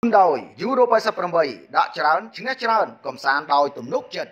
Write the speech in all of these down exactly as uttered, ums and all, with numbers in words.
ដោយ Euro แปดสิบแปด ដាក់ច្រើនឈ្នះច្រើនកំសាន្តដោយទំនុកចិត្ត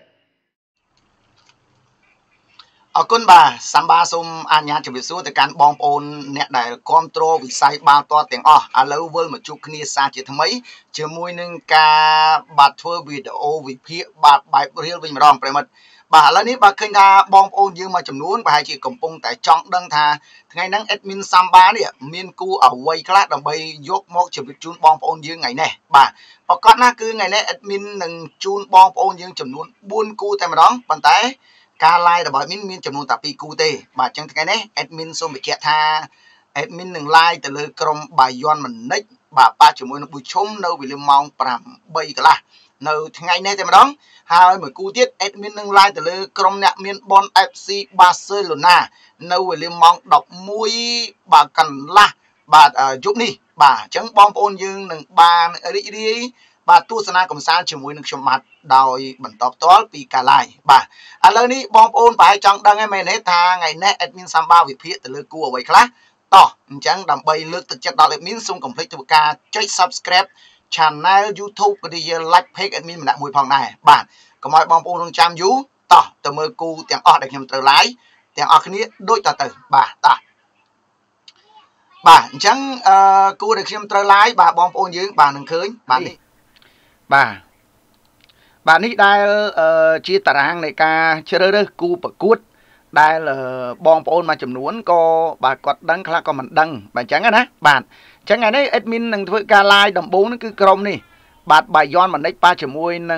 អរគុណបាទសម្បាសូមអញ្ញាតជម្រាបសួរទៅកាន់បងប្អូនអ្នកដែលគ្រប់គ្រងវិស័យបាល់ទាត់ទាំងអស់ឥឡូវវិលមកជួបគ្នាសាជាថ្មីជាមួយនឹងការបាទធ្វើវីដេអូវិភាគបាទបែបរៀលវិញម្ដងប្រិមិត្តបាទឥឡូវនេះបាទឃើញថាបងប្អូនយើងមួយចំនួនប្រហែលជាកំពុងតែចង់ដឹងថាថ្ងៃហ្នឹង admin Samba នេះមានគូអ្វីខ្លះដើម្បីយកមកជម្រាបជូនបងប្អូនយើងថ្ងៃនេះបាទប្រកាសណាគឺថ្ងៃនេះ admin នឹងជូនបងប្អូនយើងចំនួនបួនគូតែម្ដងប៉ុន្តែការ live របស់ admin មានចំនួនតែពីរគូទេបាទអញ្ចឹងថ្ងៃនេះ admin សូមបញ្ជាក់ថា admin នឹង live ទៅលើក្រុមបាយ័នមនិចបាទប៉ះជាមួយនឹងបុឈុំនៅវេលាម៉ោងប្រាំបីកន្លះនៅថ្ងៃនេះតែម្ដងហើយមួយគូទៀត admin នឹង live ទៅលើក្រុមអ្នកមានបន ép xê Barcelona នៅវេលាម៉ោងដប់មួយបាទកន្លះបាទយប់នេះបាទអញ្ចឹងបងប្អូនយើងនឹងបានរីករាយបាទទស្សនាកំសាន្តជាមួយនឹងខ្ញុំបាទដោយបន្តផ្ទាល់ពីការ live បាទឥឡូវនេះបងប្អូនប្រហែលចង់ដឹងហើយមែនទេថាថ្ងៃនេះ admin Samba វិភាគទៅលើគូអ្វីខ្លះតោះអញ្ចឹងដើម្បីលើកទឹកចិត្តដល់ admin សូមកុំភ្លេចធ្វើការចុច subscribe channel YouTube ក៏ដូចជា like page admin ម្នាក់មួយផងដែរបាទកុំឲ្យបងប្អូនរងចាំយូរតោះទៅមើលគូទាំងអស់ដែលខ្ញុំត្រូវ live ទាំងអស់គ្នាដូចតទៅបាទតោះបាទអញ្ចឹងអឺគូដែលខ្ញុំត្រូវ live បាទបងប្អូនយើងបាទនឹងឃើញបាទនេះបាទបាទនេះដែលជាតារាងនៃការជ្រើសរើសគូប្រកួតដែលបងប្អូនមួយចំនួនក៏បាទគាត់ដឹងខ្លះក៏មិនដឹងបាទអញ្ចឹងណាបាទអញ្ចឹងថ្ងៃនេះ admin នឹងធ្វើការ live ដំបូងនេះគឺក្រុមនេះបាទបាយ័នមនិចប៉ះជាមួយនឹង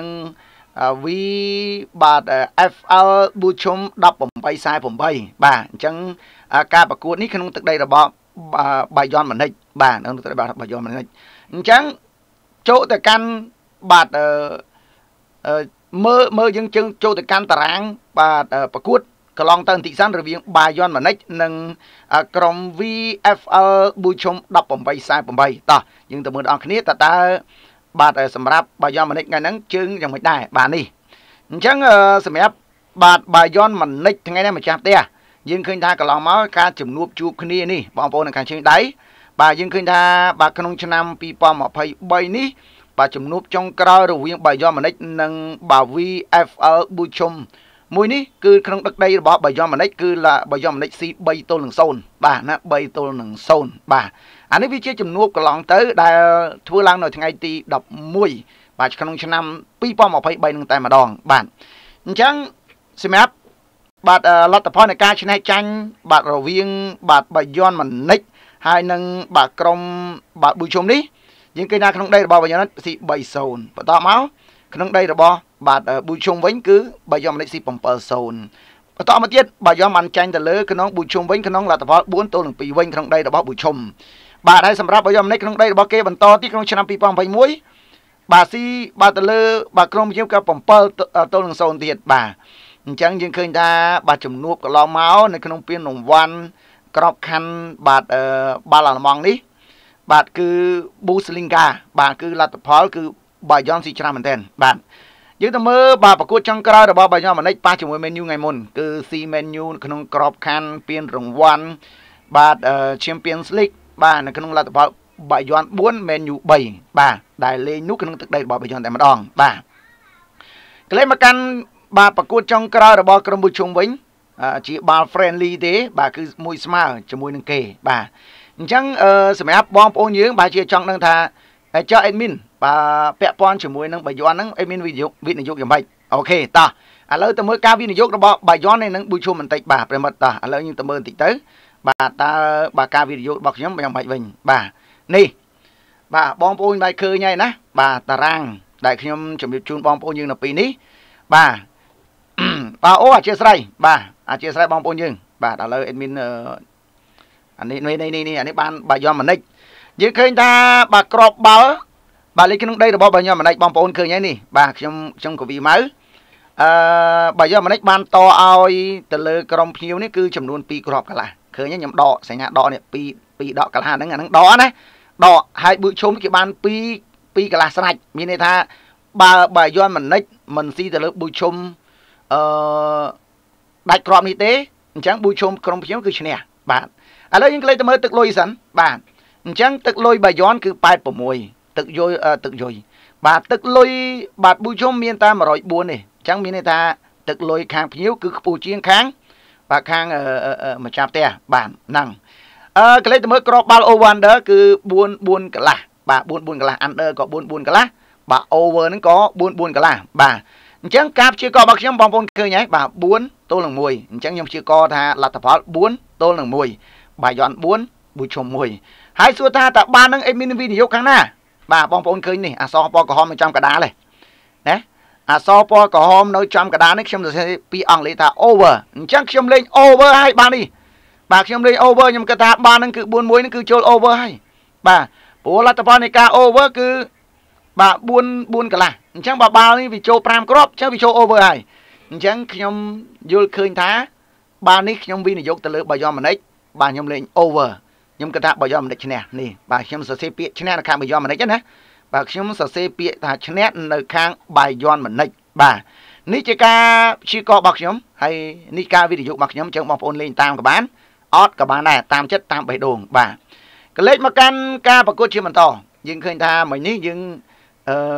V បាទ เอฟ แอล ប៊ូឈុំដប់ប្រាំបីសែប្រាំបីបាទអញ្ចឹងការប្រកួតនេះក្នុងទឹកដីរបស់បាយ័នមនិចបាទក្នុងទឹកដីរបស់បាយ័នមនិចអញ្ចឹងចូលទៅកាន់បាទអឺមើលមើលយើងជើងចូលទៅកាន់តារាងបាទប្រកួតកន្លងទៅបន្តិចសិនរវាងបាយ័នមនិចនិងក្រុម V เอฟ แอล ប៊ូឈុំដប់ប្រាំបីសែប្រាំបីតោះយើងទៅមើលដល់គ្នាតើតើបាទសម្រាប់បាយ័នមនិចថ្ងៃហ្នឹងជើងយ៉ាងម៉េចដែរបាទនេះអញ្ចឹងសម្រាប់បាទបាយ័នមនិចថ្ងៃនេះម្ចាស់ផ្ទះយើងឃើញថាកន្លងមកការជំនួបជួបគ្នានេះបងប្អូននៅខាងជើងដៃបាទយើងឃើញថាបាទក្នុងឆ្នាំពីរពាន់ម្ភៃបីនេះបាទជំនួបចុងក្រោយរវាងបាយ័នមនិចនិងបាទ V เอฟ แอล ប៊ូឈុំមួយនេះគឺក្នុងទឹកដីរបស់បាយ័នមនិចគឺបាយ័នមនិចស៊ីបីទល់នឹងศูนย์បាទណាបីទល់នឹងศูนย์បាទអានេះវាជាជំនួបកន្លងទៅដែលធ្វើឡើងនៅថ្ងៃទីដប់មួយបាទក្នុងឆ្នាំពីរពាន់ម្ភៃបីនឹងតែម្ដងបាទអញ្ចឹងសម្រាប់បាទលទ្ធផលនៃការឈ្នះចាញ់បាទរវាងបាទបាយ័នមនិចហើយនឹងបាទក្រុមបាទប៊ូឈុំនេះយើងឃើញថាក្នុងដីរបស់បាយ័នមនិចស៊ីបីศูนย์បន្តមកក្នុងដីរបស់បាទប៊ូឈុំវិញគឺបាយ័នមនិចស៊ីbảyศูนย์បន្តមកទៀតបាយ័នបានចាញ់ទៅលើក្នុងប៊ូឈុំវិញក្នុងលទ្ធផលបួនទល់នឹងពីរវិញក្នុងដីរបស់ប៊ូឈុំបាទហើយសម្រាប់បាយ័នមនិចក្នុងដីរបស់គេបន្តទៀតក្នុងឆ្នាំពីរពាន់ម្ភៃមួយបាទស៊ីបាទទៅលើបាទក្រុមយើងក៏bảyទល់នឹងศูนย์ទៀតបាទអញ្ចឹងយើងឃើញថាបាទជំនួបកន្លងមកនៅក្នុងពានរង្វាន់ក្របខ័ណ្ឌបាទបាល់អាល្លឺម៉ង់នេះបាទគឺប៊ូស្លីងកាបាទគឺលទ្ធផលគឺបាយ័នស៊ីច្រើនមែនទែនបាទយើងទៅមើលបាទប្រកួតចុងក្រោយរបស់បាយ័នមនិចប៉ះជាមួយ Man U ថ្ងៃមុនគឺស៊ី Man U ក្នុងក្របខ័ណ្ឌពានរង្វាន់បាទ Champions League បាទនៅក្នុងលទ្ធផលបាយ័នបួន Man U បីបាទដែលលេងនោះក្នុងទឹកដីរបស់បាយ័នតែម្ដងបាទកន្លែងមកកាន់បាទប្រកួតចុងក្រោយរបស់ក្រុមប៊ូឈុំវិញជាបាល់ friendly ទេបាទគឺមួយស្មើជាមួយនឹងគេបាទអញ្ចឹងសម្រាប់បងប្អូនយើងបាទជាចង់ដឹងថាចុះ admin បាទពាក់ព័ន្ធជាមួយនឹងបាយ័នហ្នឹង admin វិនិយោគវិនិយោគយ៉ាងម៉េចអូខេតោះឥឡូវទៅមើលការវិនិយោគរបស់បាយ័ននឹងប៊ូឈុំបន្តិចបាទប្រិមិត្តតោះឥឡូវយើងទៅមើលបន្តិចទៅបាទតើបាទការវិនិយោគរបស់ខ្ញុំយ៉ាងម៉េចវិញបាទនេះបាទបងប្អូនបាយឃើញហើយណាបាទតារាងដែលខ្ញុំជម្រាបជូនបងប្អូនយើងនៅពេលនេះបាទបាទអូអធិស្ឋានបាទអធិស្ឋានបងប្អូនយើងបាទឥឡូវ admin អានេះនេះនេះអានេះបានបាយ័នមនិចយើងឃើញថាបាទក្របបាល់បាទលេខក្នុងដីរបស់បាយ័នមនិចបងប្អូនឃើញហើយនេះបាទខ្ញុំខ្ញុំកវីម៉ៅអឺបាយ័នមនិចបានតឲ្យទៅលើក្រុមភ្ញៀវនេះគឺចំនួនពីរគ្រាប់កន្លះឃើញខ្ញុំដកសញ្ញាដកនេះពីរពីរដកកន្លះហ្នឹងអាហ្នឹងដកណាដកហើយប៊ូឈុំគេបានពីរពីរកន្លះស្រាច់មានន័យថាបើបាយ័នមនិចមិនស៊ីទៅលើប៊ូឈុំអឺដាច់គ្រាប់នេះទេអញ្ចឹងប៊ូឈុំក្រុមភ្ញៀវគឺឈ្នះបាទឥឡូវយើងក្លែងទៅមើលទឹកលុយសិនបាទអញ្ចឹងទឹកលុយបាយ័នគឺแปดสิบหกទឹកយយទឹកយយបាទទឹកលុយបាទបុជុំមានតែmột trăm bốnនេះអញ្ចឹងមានន័យថាទឹកលុយខាងភ្ញៀវគឺខ្ពស់ជាងខាងបាទខាងម្ចាស់ផ្ទះបាទហ្នឹងអឺកលេសទៅមើលក្របបាល់ over under គឺbốn bốnកន្លះបាទbốn bốnកន្លះ under ក៏bốn bốnកន្លះបាទ over ហ្នឹងក៏bốn bốnកន្លះបាទអញ្ចឹងការព្យាករណ៍របស់ខ្ញុំបងប្អូនឃើញហើយបាទbốnទល់នឹងmộtអញ្ចឹងខ្ញុំព្យាករណ៍ថាលទ្ធផលbốnទល់នឹងmộtបាយ័នbốnបុជុំmộtហើយសួរថាតើបាននឹងអេមីនវិនិយោគខាងណាបាទបងប្អូនឃើញនេះអសពណ៌ក្រហមនៅចំកដាលទេណាអសពណ៌ក្រហមនៅចំកដាលនេះខ្ញុំសរសេរពីអង់គ្លេសថា over អញ្ចឹងខ្ញុំលេង over ហើយបាទនេះបាទខ្ញុំលេង over ខ្ញុំគិតថាបាននឹងគឺbốn mộtនឹងគឺចូល over ហើយបាទព្រោះលទ្ធផលនៃការ over គឺបាទbốn bốnកន្លះអញ្ចឹងបើបាល់នេះវាចូល5គ្រាប់អញ្ចឹងវាចូល over ហើយអញ្ចឹងខ្ញុំយល់ឃើញថាបាល់នេះខ្ញុំវិនិយោគទៅលើបាយ័នម៉ាណិចបាទខ្ញុំលេង over ខ្ញុំគិតថាបាយ័នម៉ាណិចឈ្នះនេះបាទខ្ញុំសរសេរពាក្យឈ្នះនៅខាងបាយ័នម៉ាណិចណាបាទខ្ញុំសរសេរពាក្យថាឈ្នះនៅខាងបាយ័នម៉ាណិចបាទនេះជាការព្យាករណ៍របស់ខ្ញុំហើយនេះការវិនិយោគរបស់ខ្ញុំអញ្ចឹងបងប្អូនលេងតាមក៏បានអត់ក៏បានដែរតាមចិត្តតាមបេះដូងបាទកលេចមកកាន់ការប្រកួតជាបន្តយើងឃើញថាមិញនេះយើងអឺ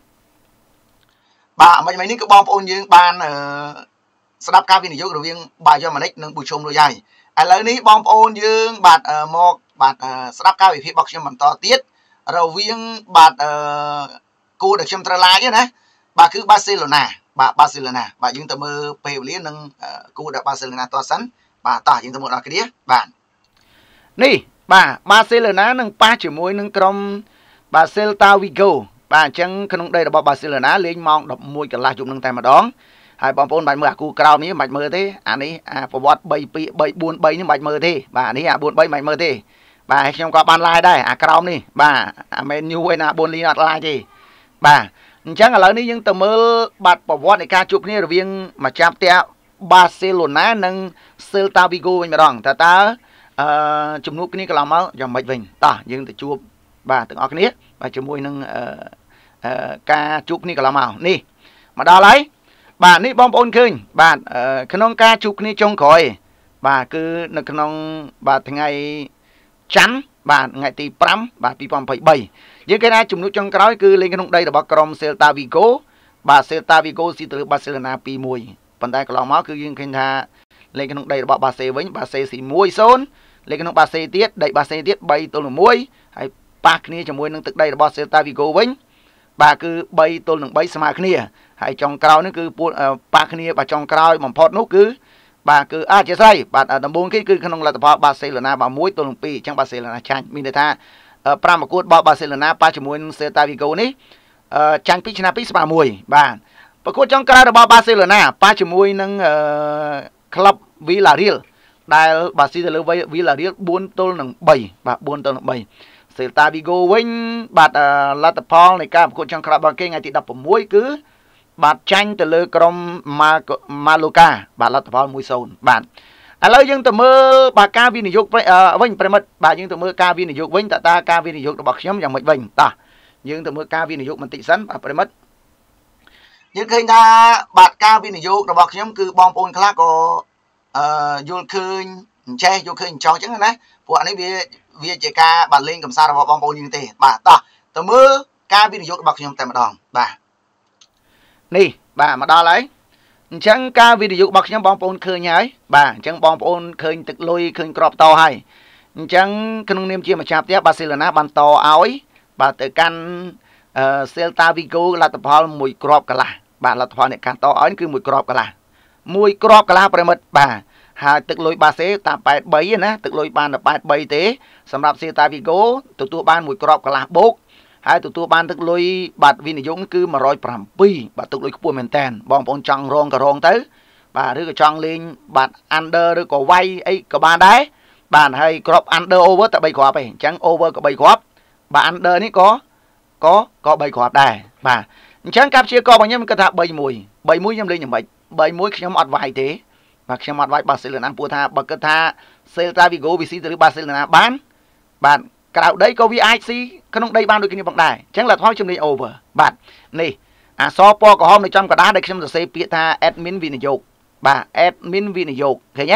បាទមិញមិញនេះគឺបងប្អូនយើងបានអឺស្ដាប់ការវិនិយោគរវាងបាយ័នម៉ាណិចនិងបុជុំរួចហើយឥឡូវនេះបងប្អូនយើងបាទមកបាទស្ដាប់ការវិភាគរបស់ខ្ញុំបន្តទៀតរវាងបាទអឺគូដែលខ្ញុំត្រូវឡាយណាបាទគឺបាសេឡូណាបាទបាសេឡូណាបាទយើងទៅមើលពេលវេលានិងគូដែលបាសេឡូណាតសិនបាទតោះយើងទៅមើលដល់គ្នាបាទនេះបាទបាសេឡូណានឹងប៉ះជាមួយនឹងក្រុមបាសេលតាវីហ្គោបាទអញ្ចឹងក្នុងដីរបស់បាសេឡូណាលេងម៉ោងដប់មួយកន្លះយប់នឹងតែម្ដងហើយបងប្អូនបាច់មើលអាគូក្រោមនេះបាច់មើលទេអានេះអាប្រវត្តិ3 2 3 4 3នេះបាច់មើលទេបាទអានេះអាbốn3បាច់មើលទេបាទខ្ញុំក៏បានឡាយដែរអាក្រោមនេះបាទអាមែនញូឯណាbốnលីអត់ឡាយទេបាទអញ្ចឹងឥឡូវនេះយើងទៅមើលបាទប្រវត្តិនៃការជួបគ្នារវាងម្ចាស់ផ្ទះបាសេឡូណានិងសេលតាវីហ្គោវិញម្ដងតើតើអឺជំនួបគ្នាកន្លងមកយ៉ាងម៉េចវិញតោះយើងទៅជួបបាទទាំងអស់គ្នាបាទជាមួយនឹងអឺការជួបគ្នាកន្លងមកនេះមកដល់ហើយបាទនេះបងប្អូនឃើញបាទក្នុងការជួបគ្នាចុងក្រោយបាទគឺនៅក្នុងបាទថ្ងៃច័ន្ទបាទថ្ងៃទី5បាទ2023យើងគេថាជំនួបចុងក្រោយគឺលេងក្នុងដីរបស់ក្រុម Celta Vigo បាទ Celta Vigo ស៊ីទៅលើ Barcelona ពីមួយប៉ុន្តែកន្លងមកគឺយើងឃើញថាលេងក្នុងដីរបស់ Barca វិញ Barca ស៊ីមួយศูนย์លេងក្នុង Barca ទៀតដី Barca ទៀត3ទល់នឹងមួយហើយប៉ះគ្នាជាមួយនឹងទឹកដីរបស់ Celta Vigo វិញបាទគឺ3ទល់នឹង3ស្មើគ្នាហើយចុងក្រោយនេះគឺប៉ះគ្នាបាទចុងក្រោយបំផុតនោះគឺបាទគឺអធិស្ឋានបាទដំបូងគេគឺក្នុងលទ្ធផលបាសេឡូណាបាទមួយទល់នឹងពីរអញ្ចឹងបាសេឡូណាចាញ់មានន័យថា5ប្រកួតរបស់បាសេឡូណាប៉ះជាមួយនឹងសេតាវីហ្គោនេះចាញ់ពីឆ្នាំពីរស្មើមួយបាទប្រកួតចុងក្រោយរបស់បាសេឡូណាប៉ះជាមួយនឹងក្លឹបវីឡារៀលដែលបាស៊ីទៅលើវីឡារៀល4ទល់នឹង3បាទ4ទល់នឹង3សេតាវីហ្គោវិញបាទលទ្ធផលនៃការប្រកួតចុងក្រោយរបស់គេថ្ងៃទី16គឺបាទចាញ់ទៅលើក្រុមម៉ាឡូកាបាទលទ្ធផលមួយศูนย์បាទឥឡូវយើងទៅមើលបាទការវិនិយោគវិញប្រិមិត្តបាទយើងទៅមើលការវិនិយោគវិញតើតើការវិនិយោគរបស់ខ្ញុំយ៉ាងម៉េចវិញតោះយើងទៅមើលការវិនិយោគបន្តិចសិនបាទប្រិមិត្តយើងឃើញថាបាទការវិនិយោគរបស់ខ្ញុំគឺបងប្អូនខ្លះក៏អឺយល់ឃើញអញ្ចេះយល់ឃើញចោះអញ្ចឹងណាព្រោះអានេះវាវាជាការបាទលេងកំសាន្តរបស់បងប្អូនយើងទេបាទតោះទៅមើលការវិនិយោគរបស់ខ្ញុំតែម្ដងបាទនេះបាទមកដល់ហើយអញ្ចឹងការវិនិយោគរបស់ខ្ញុំបងប្អូនឃើញហើយបាទអញ្ចឹងបងប្អូនឃើញទឹកលុយឃើញក្របតហើយអញ្ចឹងក្នុងនាមជាម្ចាស់ផ្ទះបាសេឡូណាបានតឲ្យបាទទៅកាន់អឺ Celta Vigo លទ្ធផលមួយក្របកន្លះបាទលទ្ធផលនៃការតឲ្យគឺមួយក្របកន្លះមួយក្របកន្លះប្រិមិត្តបាទហើយទឹកលុយបាសេតាមแปดបីណាទឹកលុយបានតែแปดបីទេសម្រាប់ Celta Vigo ទទួលបានមួយក្របកន្លះបូកហើយទទួលបានទឹកលុយបាទវិនិយោគគឺmột trăm bảyបាទទឹកលុយខ្ពស់មែនតើបងប្អូនចង់រងក៏រងទៅបាទឬក៏ចង់លេងបាទ under ឬក៏វាយអីក៏បានដែរបាទហើយគ្រាប់ under over តែ3គ្រាប់ឯងអញ្ចឹង over ក៏3គ្រាប់បាទ under នេះក៏ក៏ក៏3គ្រាប់ដែរបាទអញ្ចឹងការព្យាករណ៍របស់ខ្ញុំគាត់ថា3មួយ3មួយខ្ញុំលេងយ៉ាងម៉េច3មួយខ្ញុំអត់វាយទេបាទខ្ញុំអត់វាយបាសេឡូណាព្រោះថាបើគិតថា Celta Vigo វាស៊ីទៅលើបាសេឡូណាបានបាទក្រៅដីក៏វាអាចស៊ីក្នុងដីបានដូចគ្នាផងដែរអញ្ចឹងលទ្ធផលជំនាញ over បាទនេះអសពក្រហមនៅចំកណ្ដាលដែលខ្ញុំសរសេរពាក្យថា admin វិនិយោគបាទ admin វិនិយោគឃើញទេ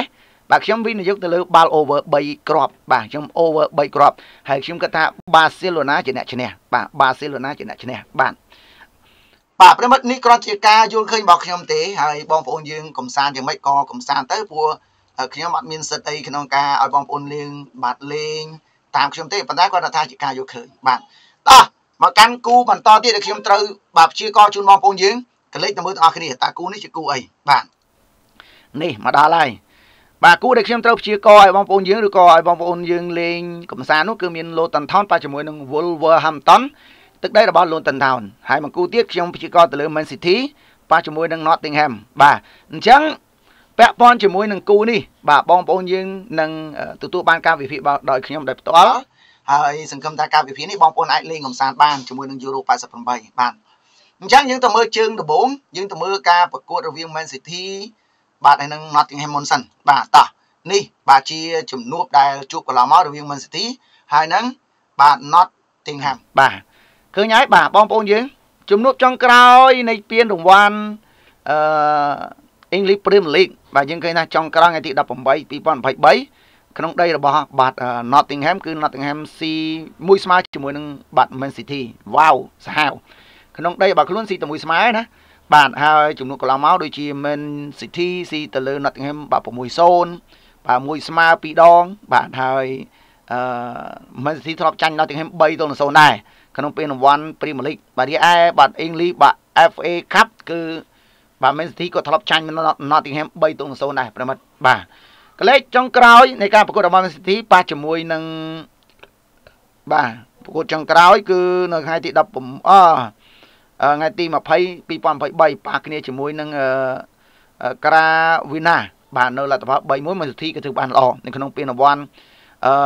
បាទខ្ញុំវិនិយោគទៅលើបាល់ over 3 គ្រាប់បាទខ្ញុំ over 3 គ្រាប់ហើយខ្ញុំគិតថា Barcelona ជាអ្នកឈ្នះបាទ Barcelona ជាអ្នកឈ្នះបាទបាទប្រិមិត្តនេះគ្រាន់ជាការយល់ឃើញរបស់ខ្ញុំទេហើយបងប្អូនយើងកំសាន្តយ៉ាងម៉េចក៏កំសាន្តទៅព្រោះខ្ញុំអត់មានសិទ្ធអីក្នុងការឲ្យបងប្អូនលេងបាទលេងតាមខ្ញុំទេប៉ុន្តែគាត់ថាជាការយល់ឃើញបាទតោះមកកាន់គូបន្តទៀតដែលខ្ញុំត្រូវបាទព្យាករជូនបងប្អូនយើងកលេចទៅមើលទាំងអស់គ្នាតើគូនេះជាគូអីបាទនេះមកដល់ហើយបាទគូដែលខ្ញុំត្រូវព្យាករឲ្យបងប្អូនយើងឬក៏ឲ្យបងប្អូនយើងលេងកំសាន្តនោះគឺមាន Luton Town ប៉ះជាមួយនឹង Wolverhampton ទឹកដីរបស់ Luton Town ហើយមួយគូទៀតខ្ញុំព្យាករទៅលើ Man City ប៉ះជាមួយនឹង Nottingham បាទអញ្ចឹងពាក់ព័ន្ធជាមួយនឹងគូនេះបាទបងប្អូនយើងនឹងទទួលបានការវិភាគដោយខ្ញុំដោយផ្ទាល់ហើយសង្ឃឹមថាការវិភាគនេះបងប្អូនអាចលេងកំសាន្តបានជាមួយនឹង Euro ប៉ែតសិបប្រាំបីបាទអញ្ចឹងយើងទៅមើលជើងដំបូងយើងទៅមើលការប្រកួតរវាង Man City បាទហើយនឹង Nottingham មុនសិនបាទតោះនេះបាទជាជំនួបដែលជួបកន្លងមករវាង Man City ហើយនឹងបាទ Nottingham បាទឃើញហើយបាទបងប្អូនយើងជំនួបចុងក្រោយនៃពានរង្វាន់អឺ English Premier League បាទយើងឃើញថាចុងក្រោយថ្ងៃទីដប់ប្រាំបី ពីរពាន់ยี่สิบสามក្នុងដីរបស់បាទ Nottingham គឺ Nottingham ស៊ីមួយស្មើជាមួយនឹងបាទ Man City វ៉ាវសាហាវក្នុងដីរបស់ខ្លួនស៊ីតែមួយស្មើណាបាទហើយជំនួបកន្លងមកដូចជា Man City ស៊ីទៅលើ Nottingham បាទ 6 0បាទមួយស្មើពីរដងបាទហើយអឺ Man City ធ្លាប់ចាញ់ Nottingham 3 0ដែរក្នុងពេលរង្វាន់ Premier League បាទរីឯបាទ English បាទ F A Cup គឺបាទ Man City ក៏ធ្លាប់ចាញ់ Nottingham 3 0ដែរប្រិមិត្តបាទកលេចចុងក្រោយនៃការប្រកួតរបស់ Man City ប៉ះជាមួយនឹងបាទប្រកួតចុងក្រោយគឺនៅថ្ងៃទីដប់អថ្ងៃទីยี่สิบ ពីរពាន់ยี่สิบสามប៉ះគ្នាជាមួយនឹងក្រាវីណាបាទនៅលទ្ធផល 3 1 Man City ក៏ធ្វើបានល្អនៅក្នុងពានរង្វាន់អឺ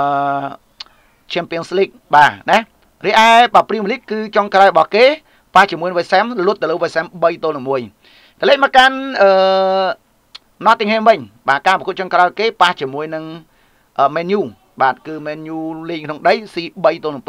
Champions League បាទណារីឯបាទ Premier League គឺចុងក្រោយរបស់គេប៉ះជាមួយ West Ham លុតទៅលើ West Ham 3 0 1កលេចមកកាន់អឺ Nottingham វិញបាទការប្រកួតចុងក្រោយគេប៉ះជាមួយនឹង Man U បាទគឺ Man U លេងក្នុងដីស៊ី 3 0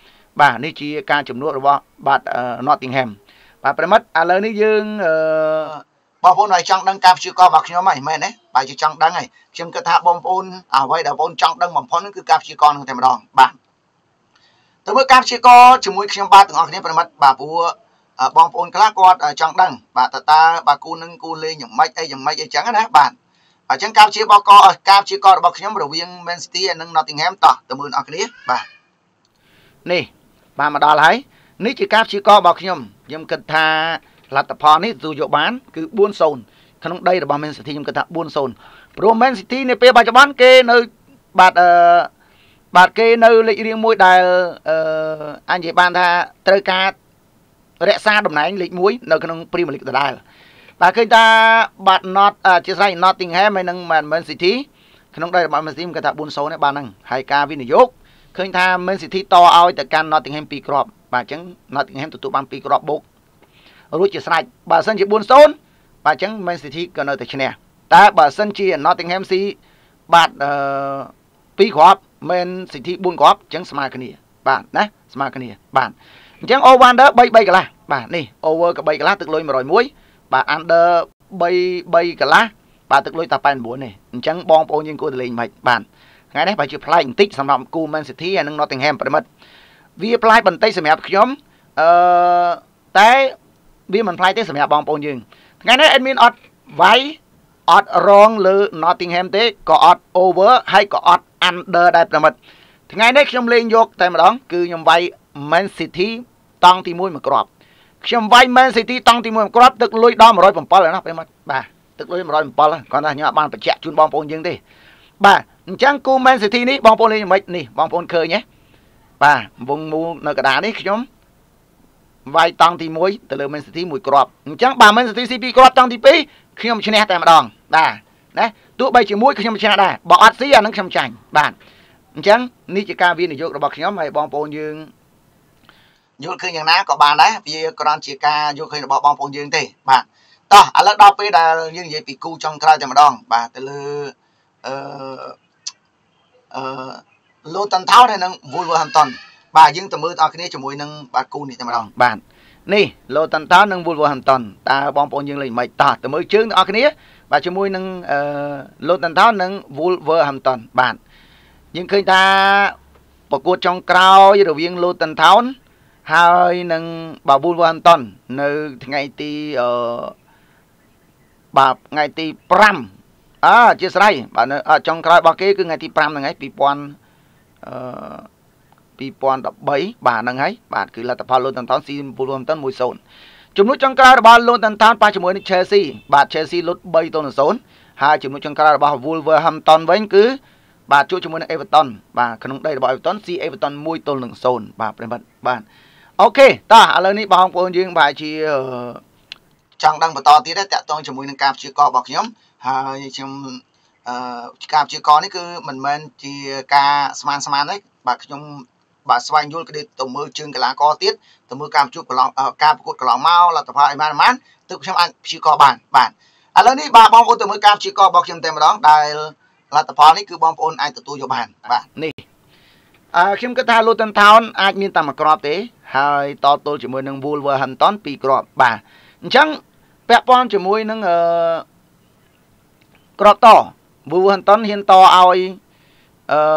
2បាទនេះជាការជំនួបរបស់បាទ Nottingham បាទប្រិមិត្តឥឡូវនេះយើងអឺបងប្អូនឲ្យចង់ដឹងការព្យាករណ៍របស់ខ្ញុំហ្នឹងមែនទេបាទជាចង់ដឹងហើយខ្ញុំគិតថាបងប្អូនអ្វីដែលបងប្អូនចង់ដឹងបំផុតគឺការព្យាករណ៍នឹងតែម្ដងបាទទៅមើលការព្យាករណ៍ជាមួយខ្ញុំបាទទាំងអស់គ្នាប្រិមិត្តបាទព្រោះបងប្អូនខ្លះគាត់ចង់ដឹងបាទតើតើបាទគូនឹងគូលេងយ៉ាងម៉េចអីយ៉ាងម៉េចអីចឹងណាបាទអញ្ចឹងការព្យាករណ៍ការព្យាករណ៍របស់ខ្ញុំរវាង Man City និង Nottingham តោះទៅមើលអ្នកគ្នាបាទនេះបាទមកដល់ហើយនេះជាការព្យាករណ៍របស់ខ្ញុំខ្ញុំគិតថាលទ្ធផលនេះទទួលយកបានគឺ4 0ក្នុងដីរបស់ Man City ខ្ញុំគិតថា4 0ព្រោះ Man City នាពេលបច្ចុប្បន្នគេនៅបាទអឺបាទគេនៅលេខរៀងមួយដែលអឺអញនិយាយបានថាត្រូវការរក្សាតំណែងលេខមួយនៅក្នុង Premier League ដដែលបាទឃើញថាបាទ Not ជាស្រ័យ Nottingham ហើយនឹង Man City ក្នុងដីរបស់ Man City គេថា4 0នេះបានហ្នឹងហើយការវិនិយោគឃើញថា Man City តឲ្យទៅកាន់ Nottingham 2 គ្រាប់បាទអញ្ចឹង Nottingham ទទួលបាន2គ្រាប់បូករួចជាស្រេចបើសិនជា4 0បាទអញ្ចឹង Man City ក៏នៅតែឈ្នះតែបើសិនជា Nottingham ស៊ីបាទអឺ2គ្រាប់ Man City 4គ្រាប់អញ្ចឹងស្មើគ្នាបាទណាស្មើគ្នាបាទអញ្ចឹង over under 3 3កន្លះបាទនេះ over ក៏3កន្លះទឹកលុយmột không mộtបាទ under 3 3កន្លះបាទទឹកលុយតែប៉ែន9នេះអញ្ចឹងបងប្អូនយើងគួរទៅលេងមិនបាទថ្ងៃនេះបើជាប្លែកបន្តិចសម្រាប់គូ Man City ហើយនិង Nottingham ប្រិមិត្តវាប្លែកបន្តិចសម្រាប់ខ្ញុំអឺតែវាមិនប្លែកទេសម្រាប់បងប្អូនយើងថ្ងៃនេះ admin អត់វាយអត់រងលើ Nottingham ទេក៏អត់ over ហើយក៏អត់ under ដែរប្រិមិត្តថ្ងៃនេះខ្ញុំលេងយកតែម្ដងគឺខ្ញុំវាយ Man City តង់ទី1មួយគ្រាប់ខ្ញុំវាយ Man City តង់ទី1មួយគ្រាប់ទឹកលុយដល់một không bảyណាប្រិមិត្តបាទទឹកលុយmột không bảyគាត់ថាខ្ញុំអត់បានបញ្ជាក់ជូនបងប្អូនយើងទេបាទអញ្ចឹងគូ Man City នេះបងប្អូនលេងមិននេះបងប្អូនឃើញទេបាទវងមូនៅកណ្ដាលនេះខ្ញុំវាយតង់ទី1ទៅលើ Man City មួយគ្រាប់អញ្ចឹងបើ Man City ស៊ី2គ្រាប់តង់ទី2ខ្ញុំឈ្នះតែម្ដងបាទណាទោះបីជាមួយខ្ញុំឈ្នះដែរបើអត់ស៊ីអានឹងខ្ញុំចាញ់បាទអញ្ចឹងនេះជាការវិនិយោគរបស់ខ្ញុំហើយបងប្អូនយើងយល់ឃើញយ៉ាងណាក៏បានដែរវាគ្រាន់ជាការយល់ឃើញរបស់បងប្អូនយើងទេបាទតោះឥឡូវដល់ពេលដែលយើងនិយាយពីគូចុងក្រោយតែម្ដងបាទទៅលើអឺអឺ Luton Town ហើយនិង Wolverhampton បាទយើងទៅមើលបងប្អូនគ្នាជាមួយនឹងបាទគូនេះតែម្ដងបាទនេះ Luton Town និង Wolverhampton តើបងប្អូនយើងលេងមិនតោះទៅមើលជើងបងប្អូនគ្នាបាទជាមួយនឹងអឺ Luton Town និង Wolverhampton បាទយើងឃើញថាប្រកួតចុងក្រោយរវាង Luton Town ហើយនឹងបាទ Wolverhampton នៅថ្ងៃទីអឺបាទថ្ងៃទីfiveអើអធិស្ឋានបាទនៅចុងក្រោយរបស់គេគឺថ្ងៃទីfiveហ្នឹងហើយtwo thousandអឺtwo thousand thirteenបាទហ្នឹងហើយបាទគឺលទ្ធផល Luton Town ស៊ី Wolverhampton one zero ជំនួសចុងក្រោយរបស់ Luton Town ប៉ះជាមួយនឹង Chelsea បាទ Chelsea លុតthree to zero ហើយជំនួសចុងក្រោយរបស់ Wolverhampton វិញគឺបាទជួបជាមួយនឹង Everton បាទក្នុងដីរបស់ Everton ស៊ី Everton one to zero បាទប្រិមត្តបាទអូខេតោះឥឡូវនេះបងប្អូនយើងបាទជាចង់ដឹងបន្តទៀតទេតាក់ទងជាមួយនឹងការព្យាករណ៍របស់ខ្ញុំហើយខ្ញុំអឺការព្យាករណ៍នេះគឺមិនមែនជាការស្មានស្មានទេបាទខ្ញុំបាទស្វែងយល់គឺទៅមើលជើងកីឡាករទៀតទៅមើលការជួបកន្លងការប្រកួតកន្លងមកលទ្ធផលអីបានបានទើបខ្ញុំអាចព្យាករណ៍បានបាទឥឡូវនេះបាទបងប្អូនទៅមើលការព្យាករណ៍របស់ខ្ញុំតែម្ដងដែលលទ្ធផលនេះគឺបងប្អូនអាចទទួលយកបានបាទនេះអឺខ្ញុំគិតថា Luton Town អាចមានតែមួយគ្រាប់ទេហើយតទល់ជាមួយនឹង Wolverhampton ពីរគ្រាប់បាទអញ្ចឹងពាក់ព័ន្ធជាមួយនឹងអឺគ្រាប់ត Wolverhampton ហ៊ានតឲ្យអឺ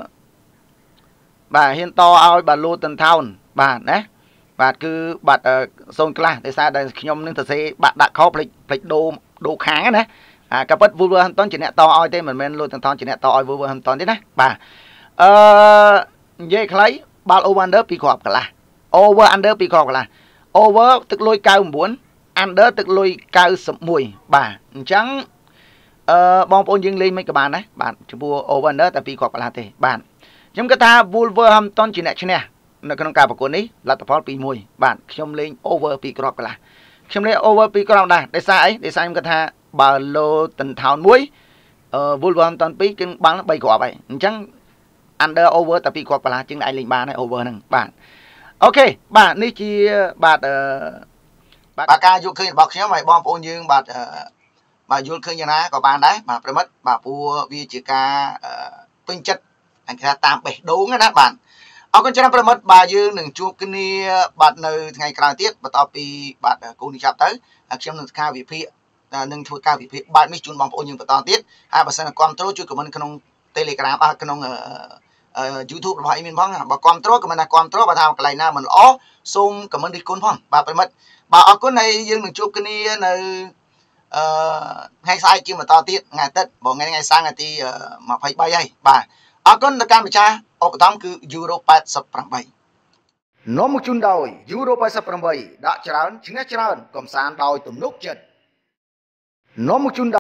បាទហ៊ានតឲ្យបាទ Luton Town បាទណាបាទគឺបាត់សូនខ្លះដោយសារតែខ្ញុំនឹងទៅសេបាក់ដាក់ខោផ្លេចផ្លេចដូរដូរខាងណាអាក៏ពិត Wolverhampton ជាអ្នកតឲ្យទេមិនមែន Luton Town ជាអ្នកតឲ្យ Wolverhampton ទេណាបាទអឺនិយាយខ្លីបាល់ over under ពីរគ្រាប់កន្លះ over under ពីរគ្រាប់កន្លះ over ទឹកលុយninety-nine under ទឹកលុយninety-oneបាទអញ្ចឹងអឺបងប្អូនយើងលេងមិនក៏បានដែរបាទចំពោះ over under តែពីរគ្រាប់កន្លះទេបាទខ្ញុំគិតថា Wolverhampton ជាអ្នកឈ្នះនៅក្នុងការប្រកួតនេះលទ្ធផលtwo oneបាទខ្ញុំលេង over ពីរគ្រាប់កន្លះខ្ញុំលេង over ពីរគ្រាប់ដែរដោយសារអីដោយសារខ្ញុំគិតថាបើ Luton Town oneអឺ Wolverhampton twoគឺបាល់threeគ្រាប់ហើយអញ្ចឹង under over តែពីរគ្រាប់កន្លះជាងអាចលេងបានហើយ over ហ្នឹងបាទអូខេបាទនេះជាបាទអឺបាទការយល់ឃើញរបស់ខ្ញុំហើយបងប្អូនយើងបាទបាទយល់ឃើញយ៉ាងណាក៏បានដែរបាទប្រិមិត្តបាទព្រោះវាជាការពេញចិត្តអញគេថាតាមបេះដូងណាបាទអរគុណច្រើនប្រិមិត្តបាទយើងនឹងជួបគ្នាបាទនៅថ្ងៃក្រោយទៀតបន្ទាប់ពីបាទគូនេះចាប់ទៅខ្ញុំនឹងការវិភាគនឹងធ្វើការវិភាគបែបនេះជូនបងប្អូនយើងបន្តទៀតហើយបើសិនគ្រប់ត្រូលជួយ comment ក្នុង Telegram បាទក្នុង YouTube របស់អ៊ីមីនផងបើគ្រប់ត្រូល comment ថាគ្រប់ត្រូលបើថាកន្លែងណាមិនល្អសូម comment រិះគន់ផងបាទប្រិមិត្តបាទអរគុណហើយយើងនឹងជួបគ្នានៅអឺថ្ងៃស្អែកជាបន្តទៀតថ្ងៃអាទិត្យបងថ្ងៃថ្ងៃសៅរ៍ថ្ងៃទីtwenty-threeហើយបាទអរគុណដល់កម្មវិចាឧបត្ថម្ភគឺ Euro eighty-eight នាំមកជូនដោយ Euro eighty-eight ដាក់ច្រើនឈ្នះច្រើនកំសាន្តដោយទំនុកចិត្តនាំមកជូន